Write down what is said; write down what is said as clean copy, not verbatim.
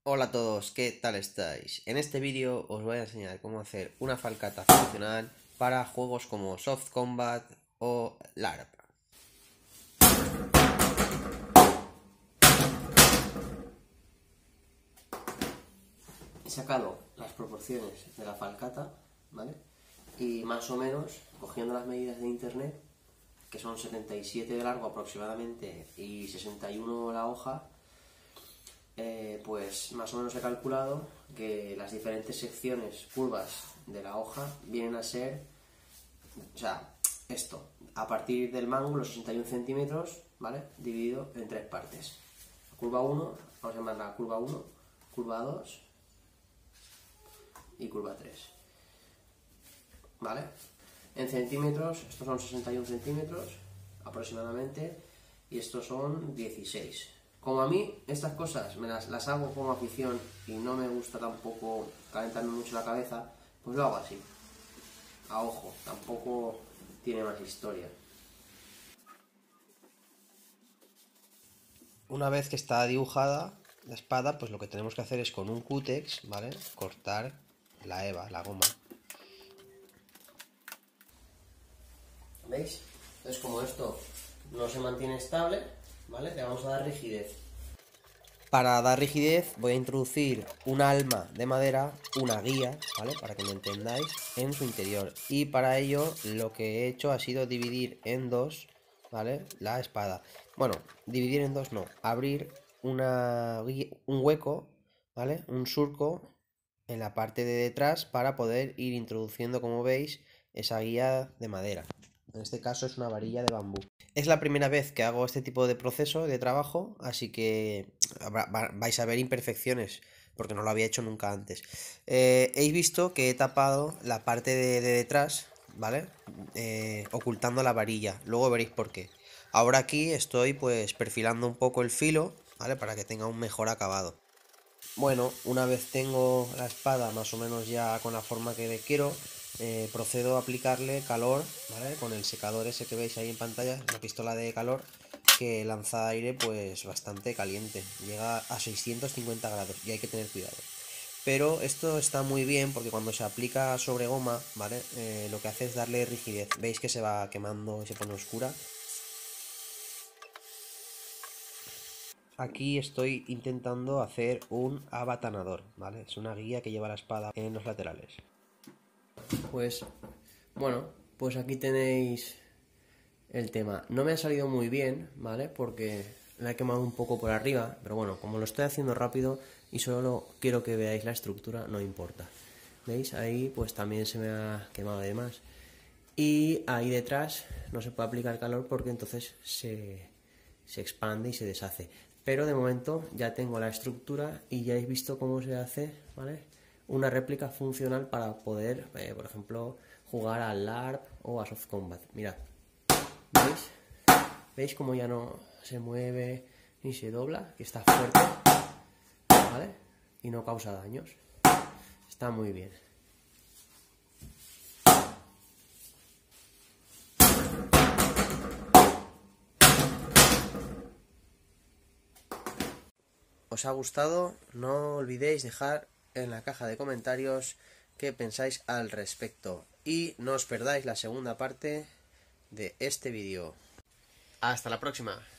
Hola a todos, ¿qué tal estáis? En este vídeo os voy a enseñar cómo hacer una falcata funcional para juegos como Soft Combat o LARP. He sacado las proporciones de la falcata, ¿vale? Y más o menos, cogiendo las medidas de internet, que son 77 de largo aproximadamente y 61 la hoja, pues más o menos he calculado que las diferentes secciones, curvas de la hoja vienen a ser, o sea, esto, a partir del mango, los 61 centímetros, ¿vale? Dividido en tres partes. Curva 1, vamos a llamarla curva 1, curva 2 y curva 3, ¿vale? En centímetros, estos son 61 centímetros aproximadamente y estos son 16. Como a mí estas cosas me las hago como afición y no me gusta tampoco calentarme mucho la cabeza, pues lo hago así, a ojo, tampoco tiene más historia. Una vez que está dibujada la espada, pues lo que tenemos que hacer es con un cútex, ¿vale? Cortar la eva, la goma. ¿Veis? Entonces, como esto no se mantiene estable, ¿vale? Le vamos a dar rigidez. Para dar rigidez voy a introducir un alma de madera, una guía, ¿vale? Para que me entendáis, en su interior. Y para ello lo que he hecho ha sido dividir en dos, ¿vale? La espada. Bueno, dividir en dos no, abrir un hueco, ¿vale? Un surco en la parte de detrás para poder ir introduciendo, como veis, esa guía de madera. En este caso es una varilla de bambú. Es la primera vez que hago este tipo de proceso de trabajo, así que vais a ver imperfecciones, porque no lo había hecho nunca antes. Habéis visto que he tapado la parte de detrás, ¿vale? Ocultando la varilla, luego veréis por qué. Ahora aquí estoy pues perfilando un poco el filo, ¿vale? Para que tenga un mejor acabado. Bueno, una vez tengo la espada más o menos ya con la forma que quiero, procedo a aplicarle calor, ¿vale? Con el secador ese que veis ahí en pantalla, la pistola de calor, que lanza aire pues bastante caliente, llega a 650 grados y hay que tener cuidado. Pero esto está muy bien porque cuando se aplica sobre goma, ¿vale? Lo que hace es darle rigidez. ¿Veis que se va quemando y se pone oscura? Aquí estoy intentando hacer un abatanador, ¿vale? Es una guía que lleva la espada en los laterales. Pues, bueno, pues aquí tenéis el tema. No me ha salido muy bien, ¿vale? Porque la he quemado un poco por arriba, pero bueno, como lo estoy haciendo rápido y solo quiero que veáis la estructura, no importa. ¿Veis? Ahí pues también se me ha quemado además. Y ahí detrás no se puede aplicar calor porque entonces se expande y se deshace. Pero de momento ya tengo la estructura y ya habéis visto cómo se hace, ¿vale? Una réplica funcional para poder, por ejemplo, jugar al LARP o a Soft Combat. Mirad, ¿veis? ¿Veis cómo ya no se mueve ni se dobla? Que está fuerte, ¿vale? Y no causa daños. Está muy bien. ¿Os ha gustado? No olvidéis dejar en la caja de comentarios qué pensáis al respecto. Y no os perdáis la segunda parte de este vídeo. Hasta la próxima.